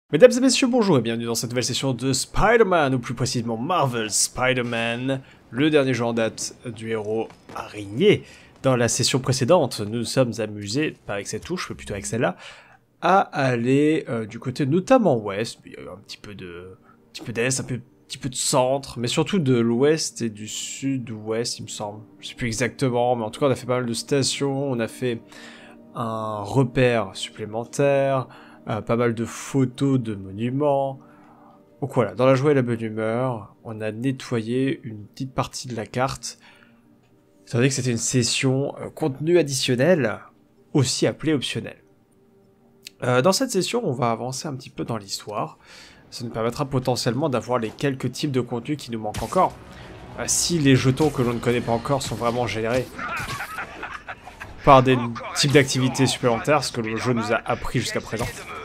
Mesdames et messieurs, bonjour et bienvenue dans cette nouvelle session de Spider-Man, ou plus précisément Marvel Spider-Man, le dernier jeu en date du héros araignée. Dans la session précédente, nous nous sommes amusés, pas avec cette touche, mais plutôt avec celle-là, à aller du côté notamment ouest, il y a eu un petit peu d'est, un petit peu de centre, mais surtout de l'ouest et du sud-ouest, il me semble. Je sais plus exactement, mais en tout cas on a fait pas mal de stations, on a fait un repère supplémentaire, pas mal de photos de monuments. Donc voilà, dans la joie et la bonne humeur, on a nettoyé une petite partie de la carte. Étant donné que c'était une session contenu additionnel, aussi appelée optionnel. Dans cette session, on va avancer un petit peu dans l'histoire. Ça nous permettra potentiellement d'avoir les quelques types de contenus qui nous manquent encore. Si les jetons que l'on ne connaît pas encore sont vraiment générés par des types d'activités supplémentaires, ce que le jeu nous a appris jusqu'à présent.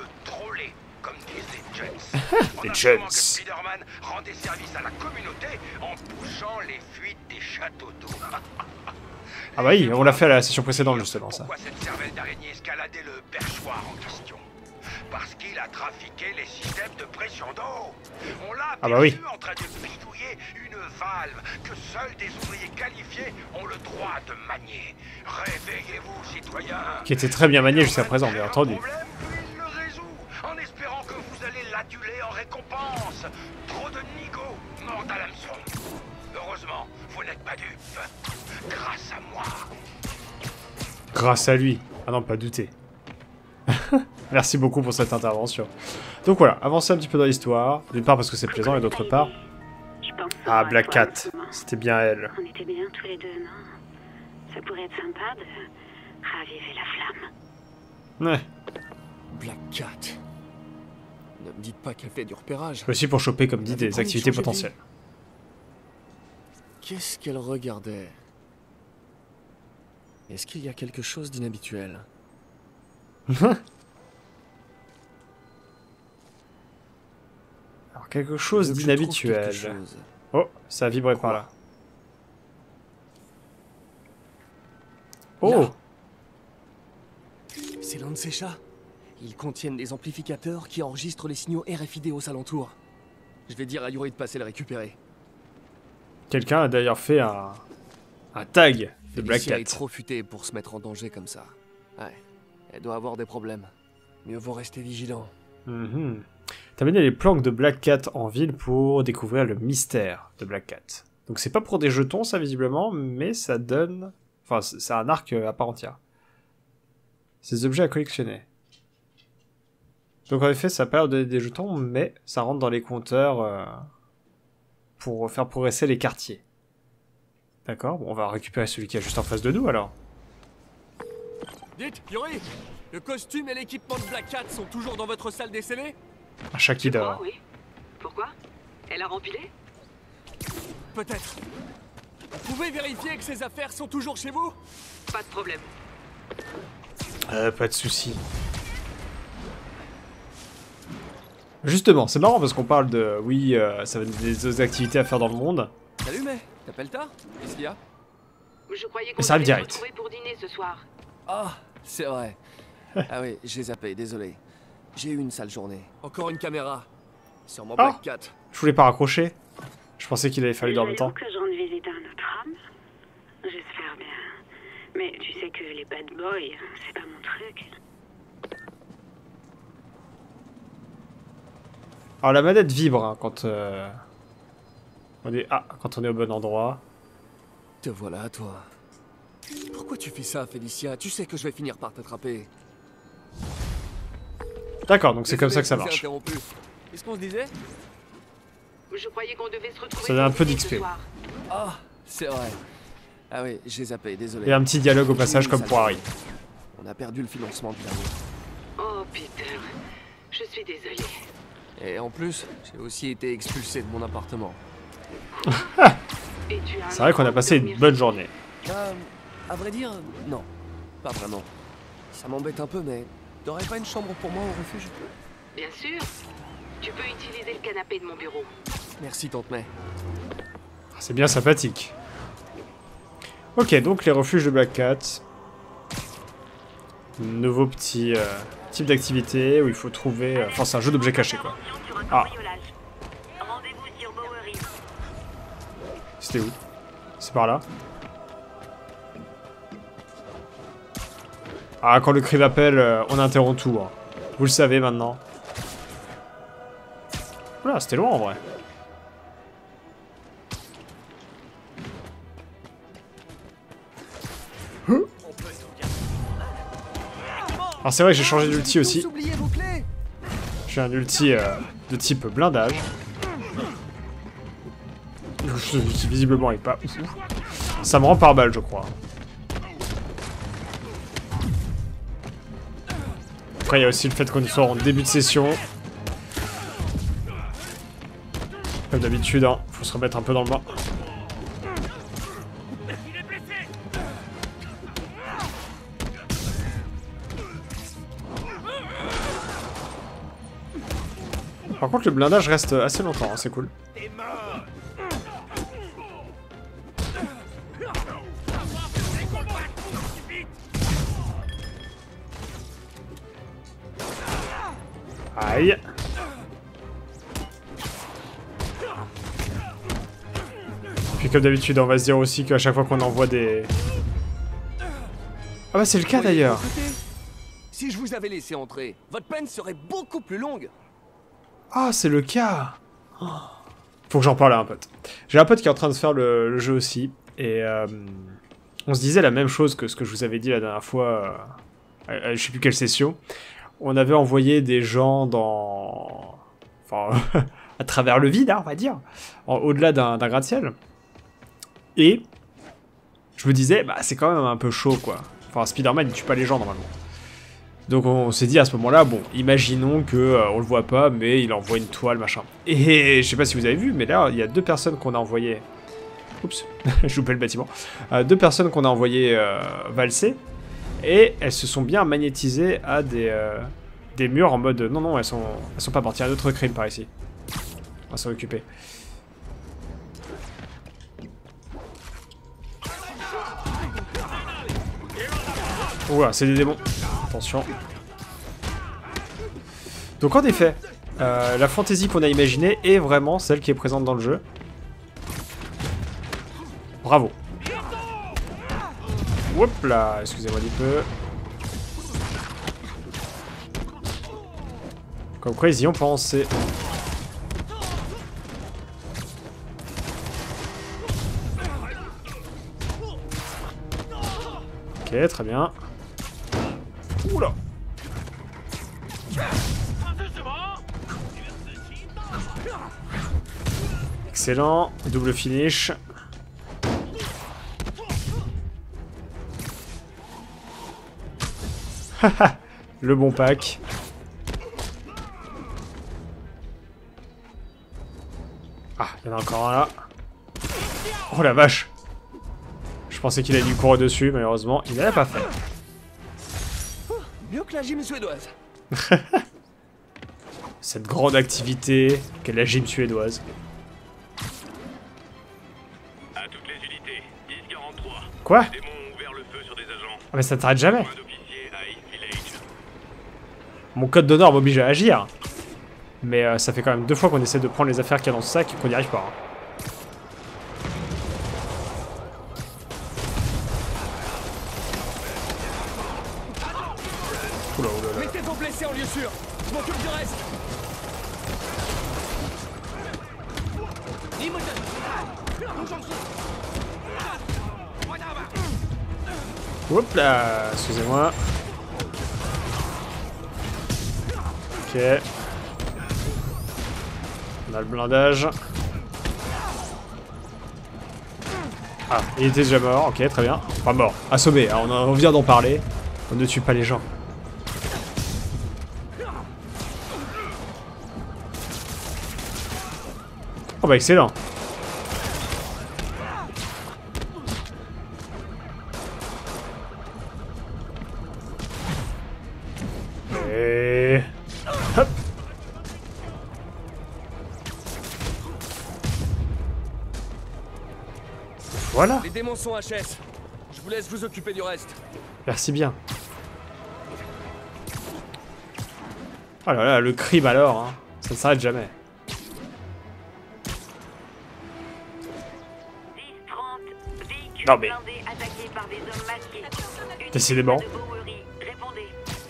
Les Jones. Spider-Man rendait service à la communauté en bouchant les fuites des châteaux d'eau. Ah bah oui, on l'a fait à la session précédente justement ça. Pourquoi cette cervelle d'araignée escaladait le perchoir en question? Parce qu'il a trafiqué les systèmes de pression d'eau. On l'a aperçu en train de bidouiller une valve que seuls des ouvriers qualifiés ont le droit de manier. Réveillez-vous, citoyens. Qui était très bien manié jusqu'à présent, bien entendu. Il le résout en espérant que vous allez l'aduler en récompense. Trop de nigauds mordent à l'hameçon. Heureusement, vous n'êtes pas dupes. Grâce à moi. Grâce à lui. Ah non, pas douter. Merci beaucoup pour cette intervention. Donc voilà, avancer un petit peu dans l'histoire. D'une part parce que c'est plaisant et d'autre part... Ah, Black Cat. C'était bien elle. On était bien tous les deux, non? Ça pourrait être sympa de raviver la flamme. Ouais. Black Cat. Ne me dites pas qu'elle fait du repérage. Aussi pour choper, comme dit, des activités potentielles. Qu'est-ce qu'elle regardait? Est-ce qu'il y a quelque chose d'inhabituel? Alors, quelque chose d'inhabituel. Oh, ça a vibré par là. Oh! C'est l'un de ces chats. Ils contiennent des amplificateurs qui enregistrent les signaux RFID aux alentours. Je vais dire à Yuri de passer le récupérer. Quelqu'un a d'ailleurs fait un tag de Black Cat. Elle est trop futée pour se mettre en danger comme ça. Ouais, elle doit avoir des problèmes. Mieux vaut rester vigilant. T'as mené les planques de Black Cat en ville pour découvrir le mystère de Black Cat. Donc c'est pas pour des jetons ça visiblement, mais ça donne... Enfin c'est un arc à part entière. Ces objets à collectionner. Donc en effet ça a pas l'air de donner des jetons, mais ça rentre dans les compteurs pour faire progresser les quartiers. D'accord, bon, on va récupérer celui qui est juste en face de nous alors. Dites, Yuri, le costume et l'équipement de Black Cat sont toujours dans votre salle des scellés? Un chat qui dort. Oui. Pourquoi? Elle a rempilé? Peut-être. Vous pouvez vérifier que ces affaires sont toujours chez vous? Pas de problème. Pas de soucis. Justement, c'est marrant parce qu'on parle de... Oui, ça va être des autres activités à faire dans le monde. Salut, mais t'appelles tard? Qu'est-ce qu'il y a? Je croyais qu'on ça arrive devait se direct. retrouver pour dîner ce soir. Ah, c'est vrai. Ah oui, j'ai zappé, désolé. J'ai eu une sale journée. Encore une caméra. Sur mon Black Cat. Je voulais pas raccrocher. Je pensais qu'il avait fallu dans le temps. que j'en visite un autre homme. J'espère bien. Mais tu sais que les bad boys, c'est pas mon truc. Alors la manette vibre hein, quand quand on est au bon endroit. Te voilà à toi. Pourquoi tu fais ça, Félicia? Tu sais que je vais finir par t'attraper. D'accord, donc c'est comme ça que ça marche. Qu'est-ce qu'on se disait? Je croyais qu'on devait se retrouver. Ça donne un pour peu dîner d'XP. ce soir. Ah, c'est vrai. Ah oui, j'ai zappé, désolé. Et un petit dialogue au passage comme pour Harry. On a perdu le financement du dernier. Oh Peter, je suis désolée. Et en plus, j'ai aussi été expulsé de mon appartement. C'est vrai qu'on a passé une bonne journée. À vrai dire, non. Pas vraiment. Ça m'embête un peu, mais t'aurais pas une chambre pour moi au refuge? Bien sûr. Tu peux utiliser le canapé de mon bureau. Merci, tante May. C'est bien sympathique. Ok, donc les refuges de Black Cat. Nouveau petit Type d'activité où il faut trouver... Enfin, c'est un jeu d'objets cachés, quoi. Ah. C'était où? C'est par là. Ah, quand le cri m'appelle, on interrompt tout. Hein. Vous le savez maintenant. Oula, c'était loin en vrai. Alors c'est vrai que j'ai changé d'ulti aussi. J'ai un ulti de type blindage. Qui visiblement est pas ouf. Ça me rend par balle, je crois. Après, il y a aussi le fait qu'on soit en début de session. Comme d'habitude, hein, faut se remettre un peu dans le bain. Par contre, le blindage reste assez longtemps, hein, c'est cool. Aïe. Puis comme d'habitude, on va se dire aussi qu'à chaque fois qu'on envoie des... Ah bah c'est le cas d'ailleurs. Si je vous avais laissé entrer, votre peine serait beaucoup plus longue. Ah, c'est le cas. Oh. Faut que j'en parle à un pote. J'ai un pote qui est en train de faire le jeu aussi. Et on se disait la même chose que ce que je vous avais dit la dernière fois. Je sais plus quelle session. On avait envoyé des gens dans... Enfin, à travers le vide, hein, on va dire. Au-delà d'un gratte-ciel. Et je me disais, bah c'est quand même un peu chaud, quoi. Enfin, Spider-Man, il tue pas les gens, normalement. Donc on s'est dit à ce moment-là, bon, imaginons que on le voit pas, mais il envoie une toile, machin. Et je sais pas si vous avez vu, mais là, il y a 2 personnes qu'on a envoyées... Oups, je loupais le bâtiment. 2 personnes qu'on a envoyées valser, et elles se sont bien magnétisées à des murs en mode... Non, non, elles sont pas mortes. Il y a un autre crime par ici. On va s'en occuper. Ouah, c'est des démons. Attention. Donc en effet, la fantaisie qu'on a imaginée est vraiment celle qui est présente dans le jeu. Bravo. Hop là, excusez-moi un peu. Comme quoi ils y ont pensé. Ok, très bien. Oula. Excellent, double finish. Haha, le bon pack. Ah, il y en a encore un là. Oh la vache. Je pensais qu'il allait lui courir dessus, malheureusement, il n'avait pas fait. Mieux que la gym suédoise. Cette grande activité qu'est la gym suédoise. À toutes les unités, 10-43. Quoi? Les démons ont ouvert le feu sur des agents. Ah mais ça ne t'arrête jamais. Point d'officier à East Village. Mon code d'honneur m'oblige à agir. Mais ça fait quand même 2 fois qu'on essaie de prendre les affaires qu'il y a dans ce sac et qu'on n'y arrive pas. Hein. Oula, oula, oula. Mettez vos blessés en lieu sûr. Je m'occupe du reste. Hop là, excusez-moi. Ok. On a le blindage. Ah, il était déjà mort, ok, très bien. Enfin mort, assommé, hein, on vient d'en parler. On ne tue pas les gens. Oh bah excellent. Et... hop. Voilà. Les démons sont HS. Je vous laisse vous occuper du reste. Merci bien. Oh là là, le crime alors, hein. Ça ne s'arrête jamais. 10-30, véhicules Non mais... blindés attaqués par des hommes masqués. Décidément. De Bowery, répondez.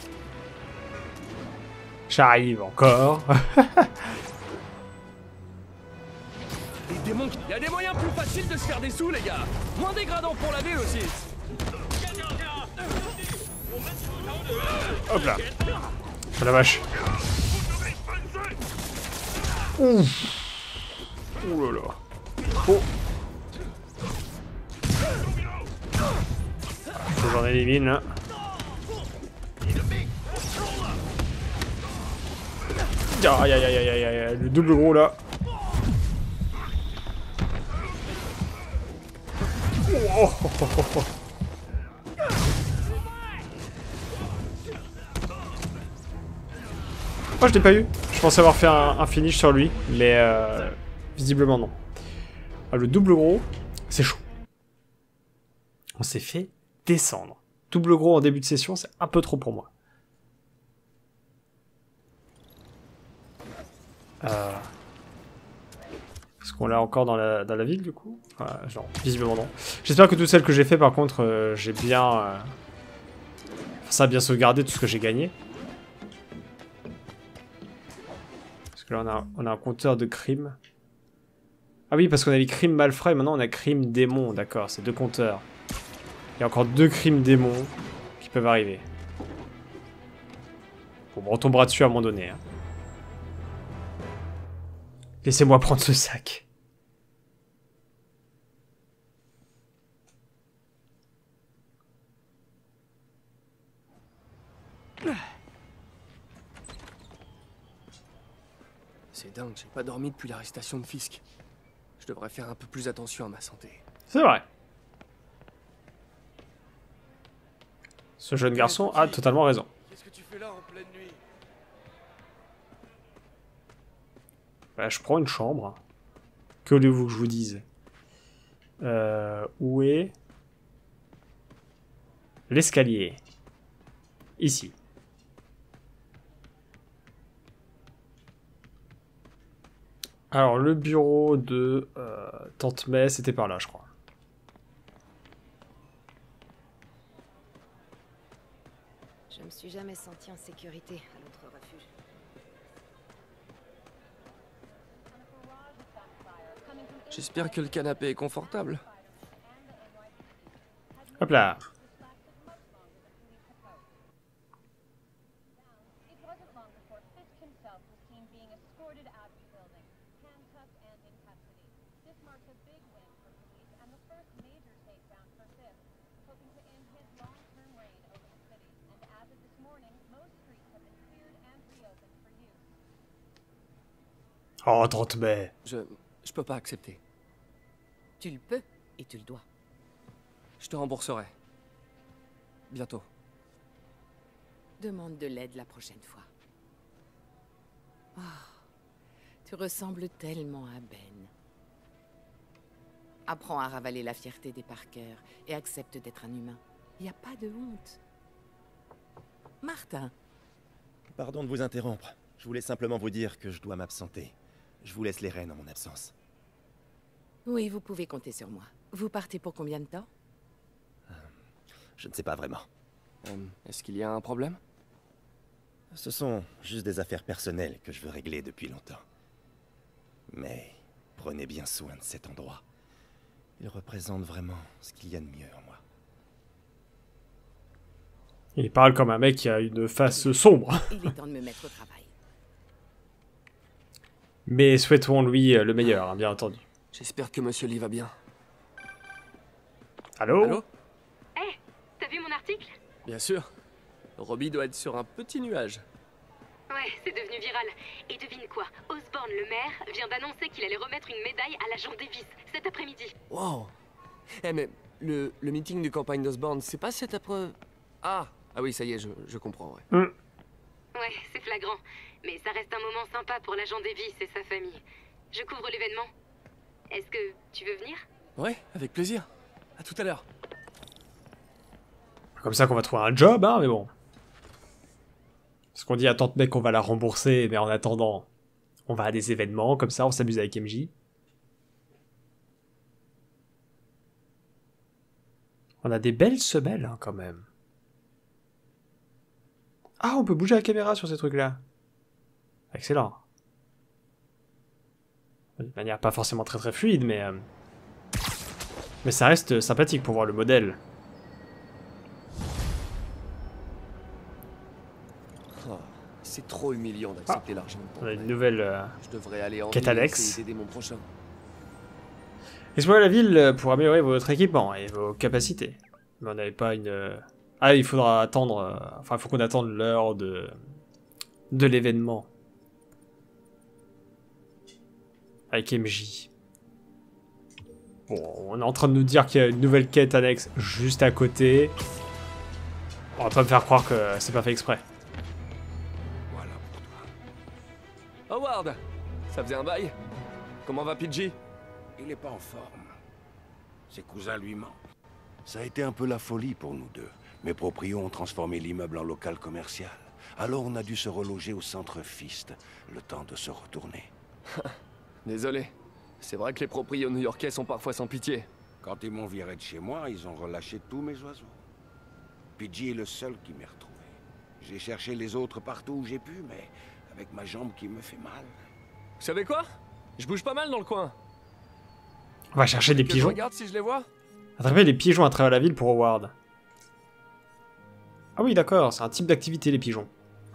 J'arrive encore. Les démons, il y a des moyens plus faciles de se faire des sous, les gars. Moins dégradants pour la vie aussi. Hop là. Oh la vache. Ouf. Oh là là. Oh. Faut que j'en élimine là. Aïe aïe aïe aïe aïe aïe, le double gros là. Oh, oh, oh, oh, oh. Oh, je l'ai pas eu. Je pensais avoir fait un finish sur lui, mais visiblement non. Ah, le double gros, c'est chaud. On s'est fait descendre. Double gros en début de session, c'est un peu trop pour moi. Est-ce qu'on l'a encore dans la ville du coup? Genre, visiblement non. J'espère que toutes celles que j'ai fait par contre, j'ai bien... ça a bien sauvegardé tout ce que j'ai gagné. Parce que là on a un compteur de crimes. Ah oui, parce qu'on a les crimes malfrats et maintenant on a crimes démons, d'accord, c'est deux compteurs. Il y a encore deux crimes démons qui peuvent arriver. Bon, on retombera dessus à un moment donné. Hein. Laissez-moi prendre ce sac. C'est dingue, j'ai pas dormi depuis l'arrestation de Fisk. Je devrais faire un peu plus attention à ma santé. C'est vrai. Ce jeune garçon a totalement raison. Qu'est-ce que tu fais là en pleine nuit? Bah, je prends une chambre. Que voulez-vous que je vous dise? Où est l'escalier? Ici. Alors, le bureau de Tante May, c'était par là, je crois. Je me suis jamais sentie en sécurité à notre refuge. J'espère que le canapé est confortable. Hop là. Oh, 30 mai. Je peux pas accepter. Tu le peux et tu le dois. Je te rembourserai. Bientôt. Demande de l'aide la prochaine fois. Oh, tu ressembles tellement à Ben. Apprends à ravaler la fierté des Parker et accepte d'être un humain. Il n'y a pas de honte. Martin. Pardon de vous interrompre. Je voulais simplement vous dire que je dois m'absenter. Je vous laisse les rênes en mon absence. Oui, vous pouvez compter sur moi. Vous partez pour combien de temps? Je ne sais pas vraiment. Est-ce qu'il y a un problème? Ce sont juste des affaires personnelles que je veux régler depuis longtemps. Mais prenez bien soin de cet endroit. Il représente vraiment ce qu'il y a de mieux en moi. Il parle comme un mec qui a une face sombre. Il est temps de me mettre au travail. Mais souhaitons-lui le meilleur, hein, bien entendu. J'espère que Monsieur Lee va bien. Allô? Allô? Hé, t'as vu mon article? Bien sûr. Robbie doit être sur un petit nuage. Ouais, c'est devenu viral. Et devine quoi? Osborne, le maire, vient d'annoncer qu'il allait remettre une médaille à l'agent Davis cet après-midi. Wow. Eh mais le meeting de campagne d'Osborne, c'est pas cet après... Ah oui, ça y est, je comprends, ouais. Ouais, c'est flagrant. Mais ça reste un moment sympa pour l'agent Davis et sa famille. Je couvre l'événement. Est-ce que tu veux venir? Ouais, avec plaisir. À tout à l'heure. Comme ça qu'on va trouver un job, hein, mais bon. Parce qu'on dit à Tante Meg qu'on va la rembourser, mais en attendant, on va à des événements, comme ça, on s'amuse avec MJ. On a des belles semelles, hein, quand même. Ah, on peut bouger la caméra sur ces trucs-là. Excellent. De manière pas forcément très fluide, mais ça reste sympathique pour voir le modèle. Oh, c'est trop humiliant d'accepter l'argent. On a une nouvelle Je devrais aller en quête annexe. aider mon prochain. Explorer la ville pour améliorer votre équipement et vos capacités. Mais on n'avait pas une... Ah, il faudra attendre... Enfin, il faut qu'on attende l'heure de l'événement. Avec MJ. Bon, on est en train de nous dire qu'il y a une nouvelle quête annexe juste à côté. On va pas me faire croire que c'est pas fait exprès. Voilà pour toi. Howard, ça faisait un bail. Comment va Pidgey? Il est pas en forme. Ses cousins lui mentent. Ça a été un peu la folie pour nous deux. Mes proprios ont transformé l'immeuble en local commercial. Alors on a dû se reloger au centre Fist, le temps de se retourner. Désolé. C'est vrai que les proprios new-yorkais sont parfois sans pitié. Quand ils m'ont viré de chez moi, ils ont relâché tous mes oiseaux. Pidgey est le seul qui m'est retrouvé. J'ai cherché les autres partout où j'ai pu, mais avec ma jambe qui me fait mal. Vous savez quoi? Je bouge pas mal dans le coin. On va chercher des Je pigeons. regarde si je les vois. Attraper des pigeons à travers la ville pour Howard. Ah oui, d'accord, c'est un type d'activité, les pigeons.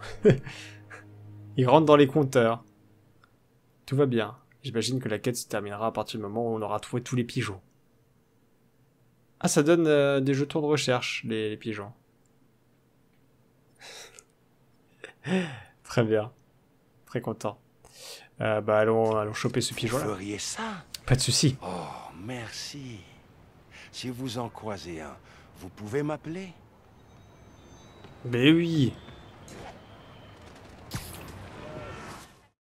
Ils rentrent dans les compteurs. Tout va bien. J'imagine que la quête se terminera à partir du moment où on aura trouvé tous les pigeons. Ah, ça donne des jetons de recherche, les pigeons. Très bien. Très content. Bah, allons choper ce pigeon-là. Vous feriez ça? Pas de souci. Oh, merci. Si vous en croisez un, vous pouvez m'appeler? Mais oui.